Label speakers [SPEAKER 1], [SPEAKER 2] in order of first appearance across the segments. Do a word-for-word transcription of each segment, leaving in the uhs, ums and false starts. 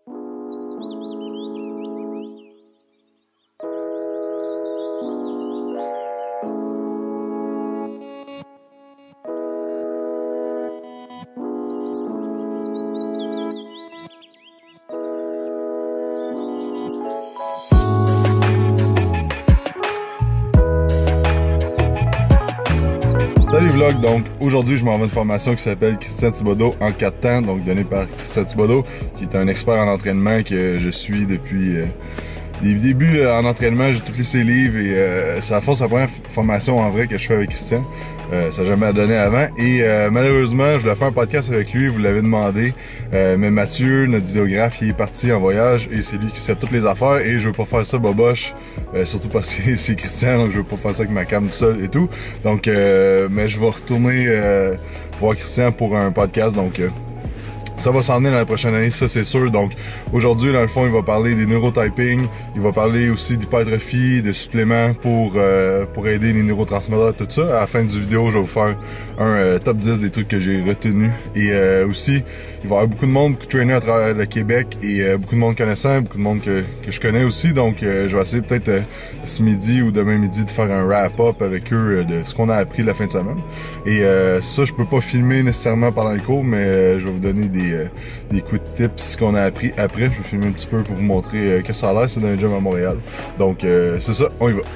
[SPEAKER 1] Salut vlog, donc aujourd'hui je m'en vais à une formation qui s'appelle Christian Thibodeau en quatre temps, donc donnée par Christian Thibodeau, qui est un expert en entraînement que je suis depuis euh, les débuts euh, en entraînement. J'ai tous lu ses livres et euh, c'est à fond sa première formation en vrai que je fais avec Christian. Euh, ça n'a jamais donné avant et euh, malheureusement je voulais faire un podcast avec lui, vous l'avez demandé, euh, mais Mathieu, notre vidéographe, il est parti en voyage et c'est lui qui sait toutes les affaires et je veux pas faire ça boboche, euh, surtout parce que c'est Christian, donc je veux pas faire ça avec ma cam tout seul et tout, donc euh, mais je vais retourner euh, voir Christian pour un podcast, donc euh, ça va s'en venir dans la prochaine année, ça c'est sûr. Donc aujourd'hui, dans le fond, il va parler des neurotyping, il va parler aussi d'hypertrophie, de suppléments pour euh, pour aider les neurotransmetteurs, tout ça. À la fin du vidéo, je vais vous faire un euh, top dix des trucs que j'ai retenus. Et euh, aussi, il va y avoir beaucoup de monde, beaucoup de trainers à travers le Québec et euh, beaucoup de monde connaissant, beaucoup de monde que, que je connais aussi. Donc euh, je vais essayer peut-être euh, ce midi ou demain midi de faire un wrap-up avec eux euh, de ce qu'on a appris la fin de semaine. Et euh, ça, je peux pas filmer nécessairement pendant le cours, mais euh, je vais vous donner des Euh, des quick tips qu'on a appris après. Je vais filmer un petit peu pour vous montrer euh, que ça a l'air, c'est dans un gym à Montréal. Donc euh, c'est ça, on y va.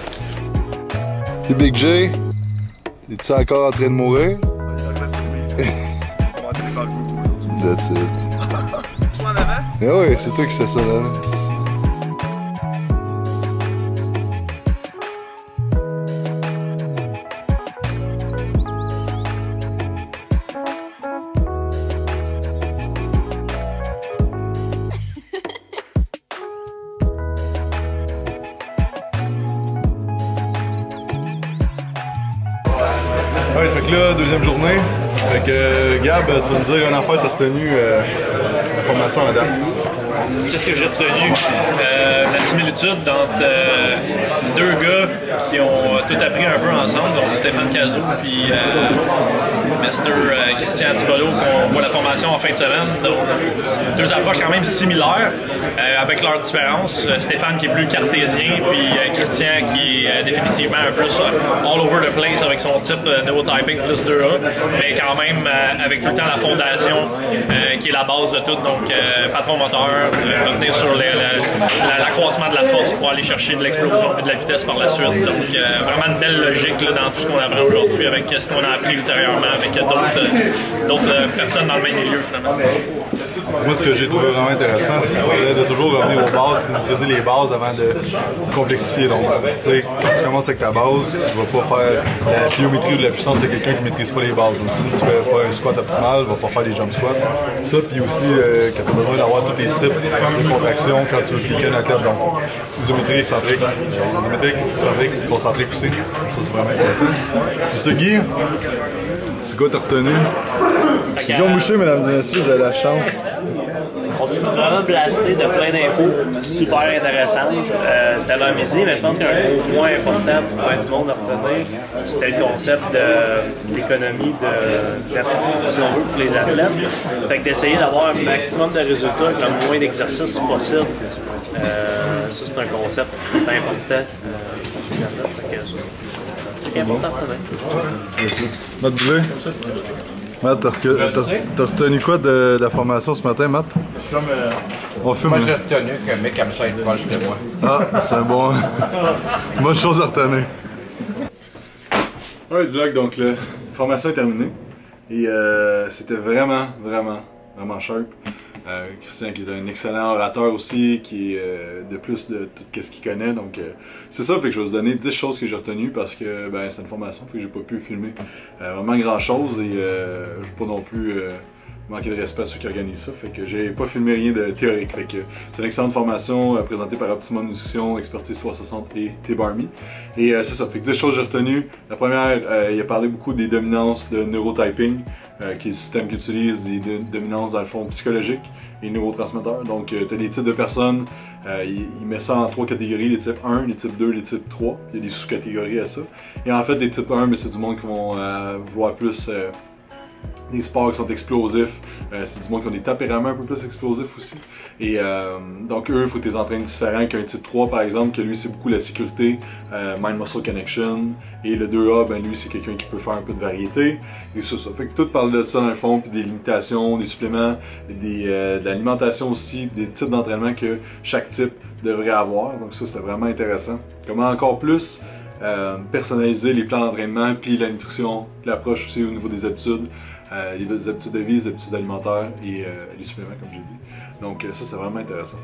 [SPEAKER 1] Et Big J, es-tu encore en train de mourir? That's it.
[SPEAKER 2] Tu en avant?
[SPEAKER 1] Eh oui, c'est toi qui sais ça là. Ouais, fait que là, deuxième journée. Fait que euh, Gab, tu vas me dire une affaire, t'as retenu euh, la formation à date.
[SPEAKER 3] Qu'est-ce que j'ai retenu? Euh, la similitude entre euh, deux gars qui ont tout appris un peu ensemble, donc Stéphane Cazot puis euh, Mister Euh, Christian Thibodeau, qu'on voit la formation en fin de semaine. Donc, deux approches quand même similaires, euh, avec leurs différences. Stéphane qui est plus cartésien, puis euh, Christian qui est euh, définitivement un peu euh, all over the place avec son type euh, neurotyping plus deux A, mais quand même euh, avec tout le temps la fondation euh, qui est la base de tout, donc euh, patron moteur, euh, revenir sur l'accroissement de la force pour aller chercher de l'explosion et de la vitesse par la suite. Donc euh, vraiment une belle logique là, dans tout ce qu'on apprend aujourd'hui avec ce qu'on a appris ultérieurement avec d'autres euh, personnes dans le même milieu finalement.
[SPEAKER 1] Moi, ce que j'ai trouvé vraiment intéressant, c'est de toujours revenir aux bases, maîtriser les bases avant de complexifier. Donc, tu sais, quand tu commences avec ta base, tu vas pas faire la pliométrie ou de la puissance, c'est quelqu'un qui maîtrise pas les bases. Donc, si tu fais pas un squat optimal, tu vas pas faire des jump squats. Ça, puis aussi, euh, quand tu as besoin d'avoir tous les types de contractions quand tu veux cliquer un knock-out. Donc, isométrique, excentrique, euh, isométrique, excentrique, concentrique aussi. Ça, c'est vraiment intéressant. Puis ça, Guy, c'est quoi t'as retenu? C'est Guillaume Boucher, mesdames et messieurs, vous avez la chance.
[SPEAKER 4] On est vraiment blasté de plein d'infos super intéressantes. Euh, c'était à midi, mais je pense qu'un gros point important pour tout le monde à retenir, c'était le concept de l'économie de performance, si on veut, pour les athlètes. Fait que d'essayer d'avoir un maximum de résultats avec le moins d'exercices possible. Euh, ça, c'est un concept important euh, pour les athlètes. Fait que ça, c'est important à retenir.
[SPEAKER 1] Matt Boulet? Matt, t'as retenu quoi de, de la formation ce matin, Matt?
[SPEAKER 2] Comme, euh,
[SPEAKER 1] On fume.
[SPEAKER 5] Moi, j'ai retenu qu'un mec aime ça être proche de moi.
[SPEAKER 1] Ah, c'est un bon... bonne chose à retenir. Alright, vlog, donc la formation est terminée. Et euh, c'était vraiment, vraiment, vraiment sharp. Euh, Christian qui est un excellent orateur aussi, qui est euh, de plus de tout ce qu'il connaît, donc euh, c'est ça, fait que je vais vous donner dix choses que j'ai retenues parce que ben, c'est une formation, fait que j'ai pas pu filmer euh, vraiment grand chose et euh, je veux pas non plus euh, manquer de respect à ceux qui organisent ça, fait que j'ai pas filmé rien de théorique, fait que c'est une excellente formation euh, présentée par Optimum Nutrition, Expertise trois cent soixante et T-Barmy. Et euh, c'est ça, fait que dix choses que j'ai retenues. La première, euh, il a parlé beaucoup des dominances de neurotyping, euh, qui est le système qui utilise des dominances dans le fond psychologiques et neurotransmetteurs. Donc euh, tu as des types de personnes, euh, il, il met ça en trois catégories, les types un, les types deux, les types trois. Il y a des sous-catégories à ça. Et en fait, les types un, mais c'est du monde qui vont euh, vouloir plus euh, des sports qui sont explosifs. Euh, c'est du monde qui ont des tempéraments un peu plus explosifs aussi. Et euh, donc eux, il faut que tu les entraînes différents qu'un type trois par exemple, que lui c'est beaucoup la sécurité, euh, Mind-Muscle Connection. Et le deux A, ben lui c'est quelqu'un qui peut faire un peu de variété. Et ça, ça. Fait que tout parle de ça dans le fond, puis des limitations, des suppléments, des, euh, de l'alimentation aussi, des types d'entraînement que chaque type devrait avoir. Donc ça, c'était vraiment intéressant. Comment encore plus euh, personnaliser les plans d'entraînement, puis la nutrition, l'approche aussi au niveau des habitudes. Euh, les habitudes de vie, les habitudes alimentaires et euh, les suppléments, comme j'ai dit. Donc, euh, ça, c'est vraiment intéressant.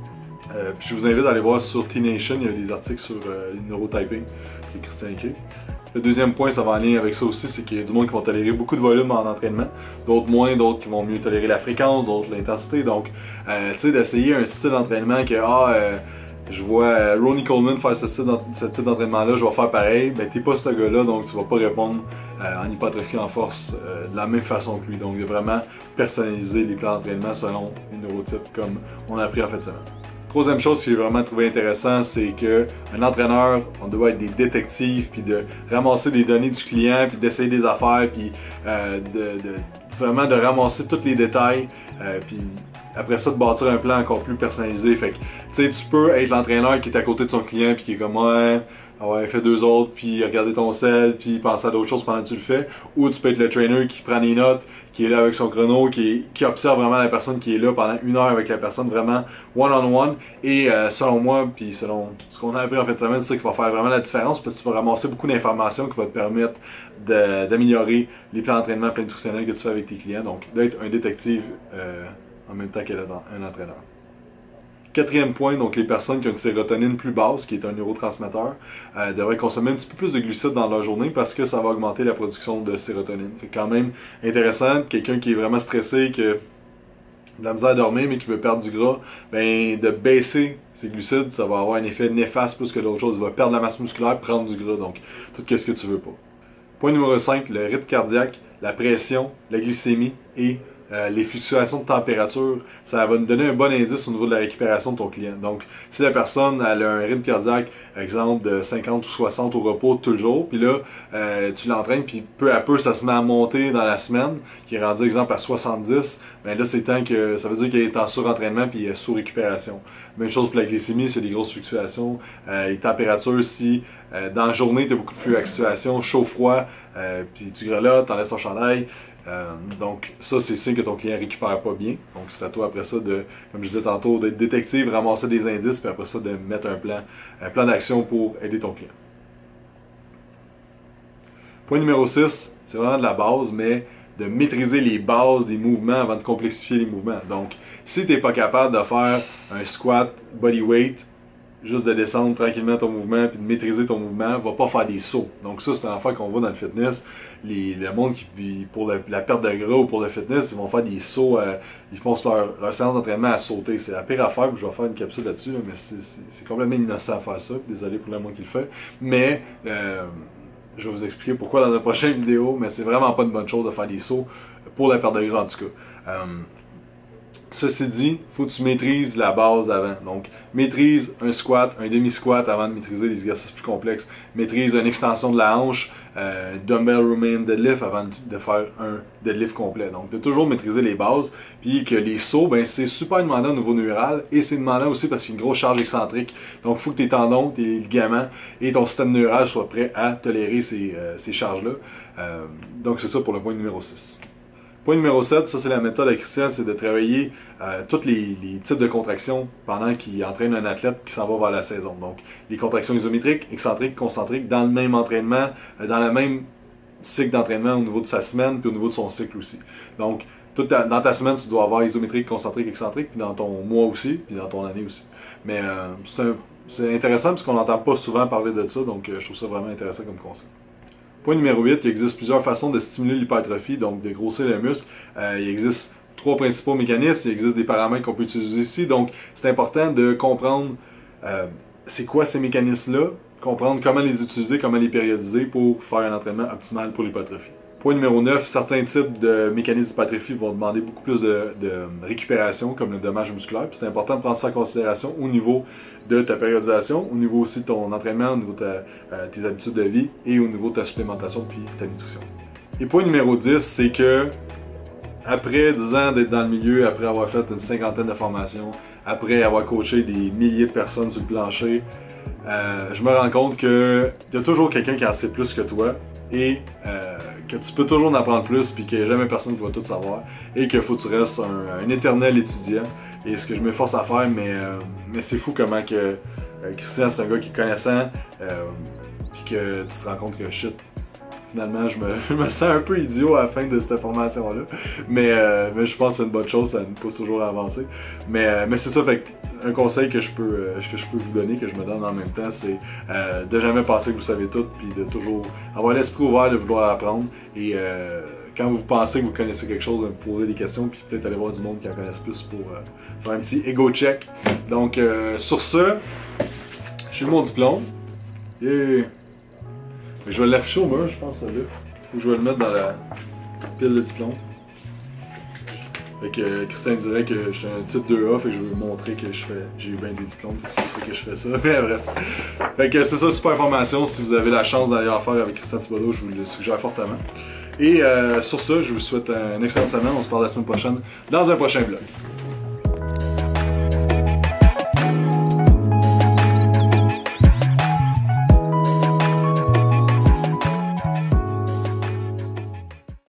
[SPEAKER 1] Euh, puis je vous invite à aller voir sur T-Nation, il y a des articles sur euh, le neurotyping, qui est Christian écrit. Le deuxième point, ça va en lien avec ça aussi, c'est qu'il y a du monde qui vont tolérer beaucoup de volume en entraînement, d'autres moins, d'autres qui vont mieux tolérer la fréquence, d'autres l'intensité. Donc, euh, tu sais, d'essayer un style d'entraînement que, ah, euh, je vois euh, Ronnie Coleman faire ce type d'entraînement-là, je vais faire pareil, ben t'es pas ce gars-là, donc tu vas pas répondre euh, en hypertrophie en force euh, de la même façon que lui. Donc de vraiment personnaliser les plans d'entraînement selon les neurotypes comme on a appris en fin de semaine. Troisième chose que j'ai vraiment trouvé intéressant, c'est que un entraîneur, on doit être des détectives, puis de ramasser des données du client, puis d'essayer des affaires, puis euh, de, de, vraiment de ramasser tous les détails, euh, puis après ça de bâtir un plan encore plus personnalisé. Fait que tu sais, tu peux être l'entraîneur qui est à côté de son client, puis qui est comme ouais, ouais, fais deux autres, puis regarder ton sel, puis penser à d'autres choses pendant que tu le fais, ou tu peux être le trainer qui prend des notes, qui est là avec son chrono, qui, est, qui observe vraiment la personne qui est là pendant une heure avec la personne, vraiment one-on-one. Et euh, selon moi, puis selon ce qu'on a appris en fin de semaine, c'est ça qui va faire vraiment la différence, parce que tu vas ramasser beaucoup d'informations qui vont te permettre d'améliorer les plans d'entraînement, plans nutritionnels que tu fais avec tes clients. Donc, d'être un détective euh, en même temps qu'un entraîneur. Quatrième point, donc les personnes qui ont une sérotonine plus basse, qui est un neurotransmetteur, euh, devraient consommer un petit peu plus de glucides dans leur journée parce que ça va augmenter la production de sérotonine. C'est quand même intéressant, quelqu'un qui est vraiment stressé, qui a de la misère à dormir mais qui veut perdre du gras, ben de baisser ses glucides, ça va avoir un effet néfaste plus que d'autres choses. Il va perdre la masse musculaire, prendre du gras, donc tout ce que tu veux pas. Point numéro cinq, le rythme cardiaque, la pression, la glycémie et Euh, les fluctuations de température, ça va nous donner un bon indice au niveau de la récupération de ton client. Donc, si la personne elle a un rythme cardiaque, exemple de cinquante ou soixante au repos tout le jour, puis là, euh, tu l'entraînes, puis peu à peu, ça se met à monter dans la semaine, qui est rendu, exemple, à soixante-dix, ben là, c'est temps que ça veut dire qu'il est en surentraînement, puis il est sous récupération. Même chose pour la glycémie, c'est des grosses fluctuations. Euh, les températures, si euh, dans la journée, tu as beaucoup de fluctuations, chaud-froid, euh, puis tu grelottes, t'enlèves ton chandail. Euh, donc ça c'est signe que ton client récupère pas bien. Donc c'est à toi après ça de, comme je disais tantôt, d'être détective, ramasser des indices, puis après ça de mettre un plan, un plan d'action pour aider ton client. Point numéro six, c'est vraiment de la base, mais de maîtriser les bases des mouvements avant de complexifier les mouvements. Donc si tu n'es pas capable de faire un squat bodyweight, juste de descendre tranquillement ton mouvement puis de maîtriser ton mouvement, va pas faire des sauts. Donc ça, c'est un affaire qu'on voit dans le fitness. Les, le monde qui, pour la, la perte de gras ou pour le fitness, ils vont faire des sauts, euh, ils font leur, leur séance d'entraînement à sauter. C'est la pire affaire, puis je vais faire une capsule là-dessus, là, mais c'est complètement innocent à faire ça. Désolé pour le monde qui le fait. Mais euh, je vais vous expliquer pourquoi dans une prochaine vidéo, mais c'est vraiment pas une bonne chose de faire des sauts pour la perte de gras en tout cas. Euh, Ceci dit, il faut que tu maîtrises la base avant. Donc, maîtrise un squat, un demi-squat avant de maîtriser les exercices plus complexes. Maîtrise une extension de la hanche, euh, dumbbell Romanian deadlift avant de faire un deadlift complet. Donc, de toujours maîtriser les bases. Puis que les sauts, ben, c'est super demandant au niveau neural et c'est demandant aussi parce qu'il y a une grosse charge excentrique. Donc, il faut que tes tendons, tes ligaments et ton système neural soient prêts à tolérer ces, euh, ces charges-là. Euh, donc, c'est ça pour le point numéro six. Point numéro sept, ça c'est la méthode à Christian, c'est de travailler euh, tous les, les types de contractions pendant qu'il entraîne un athlète qui s'en va vers la saison. Donc, les contractions isométriques, excentriques, concentriques, dans le même entraînement, euh, dans le même cycle d'entraînement au niveau de sa semaine, puis au niveau de son cycle aussi. Donc, toute ta, dans ta semaine, tu dois avoir isométrique, concentrique, excentrique, puis dans ton mois aussi, puis dans ton année aussi. Mais euh, c'est intéressant parce qu'on n'entend pas souvent parler de ça, donc euh, je trouve ça vraiment intéressant comme concept. Point numéro huit, il existe plusieurs façons de stimuler l'hypertrophie, donc de grossir le muscle. Euh, il existe trois principaux mécanismes, il existe des paramètres qu'on peut utiliser ici, donc c'est important de comprendre euh, c'est quoi ces mécanismes-là, comprendre comment les utiliser, comment les périodiser pour faire un entraînement optimal pour l'hypertrophie. Point numéro neuf, certains types de mécanismes d'hypertrophie vont demander beaucoup plus de, de récupération, comme le dommage musculaire. C'est important de prendre ça en considération au niveau de ta périodisation, au niveau aussi de ton entraînement, au niveau de ta, euh, tes habitudes de vie et au niveau de ta supplémentation puis ta nutrition. Et point numéro dix, c'est que après dix ans d'être dans le milieu, après avoir fait une cinquantaine de formations, après avoir coaché des milliers de personnes sur le plancher, euh, je me rends compte que y a toujours quelqu'un qui en sait plus que toi et euh, que tu peux toujours en apprendre plus puis qu'il n'y a jamais personne qui va tout savoir et qu'il faut que tu restes un, un éternel étudiant. Et ce que je m'efforce à faire, mais, euh, mais c'est fou comment que euh, Christian c'est un gars qui est connaissant euh, puis que tu te rends compte que shit, finalement, je me, je me sens un peu idiot à la fin de cette formation-là. Mais, euh, mais je pense que c'est une bonne chose, ça nous pousse toujours à avancer. Mais, euh, mais c'est ça, fait un conseil que je, peux, euh, que je peux vous donner, que je me donne en même temps, c'est euh, de jamais penser que vous savez tout, puis de toujours avoir l'esprit ouvert de vouloir apprendre. Et euh, quand vous pensez que vous connaissez quelque chose, vous poser des questions, puis peut-être aller voir du monde qui en connaisse plus pour euh, faire un petit ego check. Donc, euh, sur ce, j'ai mon diplôme. Yeah. Je vais l'afficher au mur, je pense, ça là. Ou je vais le mettre dans la pile de diplôme. Fait que euh, Christian dirait que je suis un type deux A, fait que je veux montrer que je fais, j'ai eu bien des diplômes, c'est pour ça que je fais ça. Mais bref. Fait que c'est ça, super information. Si vous avez la chance d'aller en faire avec Christian Thibodeau, je vous le suggère fortement. Et euh, sur ça, je vous souhaite une excellente semaine. On se parle la semaine prochaine dans un prochain vlog.